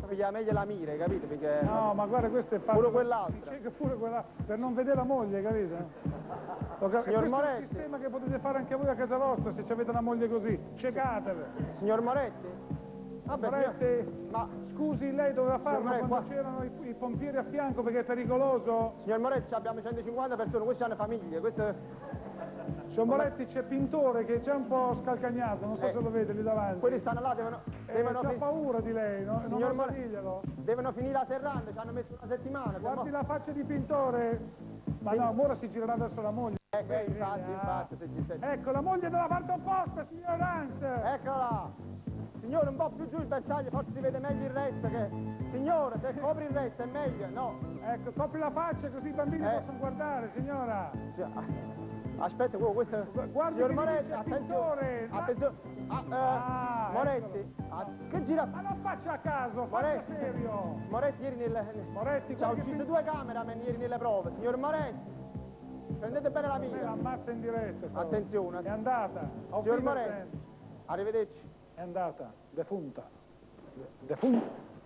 piglia meglio la mira, capito? Perché No, ma guarda, questo è fatto... pure quell'altra. Pure quella, per non vedere la moglie, capito? Questo Moretti. è un sistema che potete fare anche voi a casa vostra, se avete una moglie così. Ciecatevi. Signor Moretti? Vabbè, Moretti, ma... scusi, lei doveva farlo Moretti, quando c'erano i pompieri a fianco perché è pericoloso. Signor Moretti, abbiamo 150 persone, questi hanno famiglie, questo... Signor Moretti, c'è Pintore che è già un po' scalcagnato, non so se lo vede lì davanti. Quelli stanno là, devono c'ha paura di lei, no? Signor non diglielo. Devono finire la serranda, ci hanno messo una settimana. Guardi la faccia di Pintore. Ma no, ora si girerà verso la moglie. Infatti, se ci sente. Ecco, la moglie dalla parte opposta, signor Hans. Eccola! Signore, un po' più giù il bersaglio, forse si vede meglio il resto che... Signore, se copri il resto è meglio, no? Ecco, copri la faccia così i bambini possono guardare, signora. Aspetta, questo... Guardi, signor Moretti, attenzione! Attenzione! Moretti, che gira... Ma non faccia a caso, faccia serio! Moretti, ieri nelle... Moretti, ci ha ucciso 2 cameraman ieri nelle prove. Signor Moretti, prendete bene la mira. La ammazza in diretta. Attenzione. È andata. Signor Moretti, arrivederci. È andata, defunta. Defunta.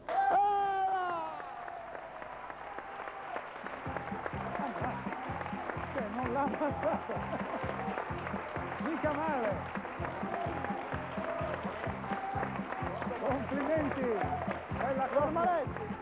Non l'ha ammazzata. Mica male. Complimenti. Bella cosa. Moretti.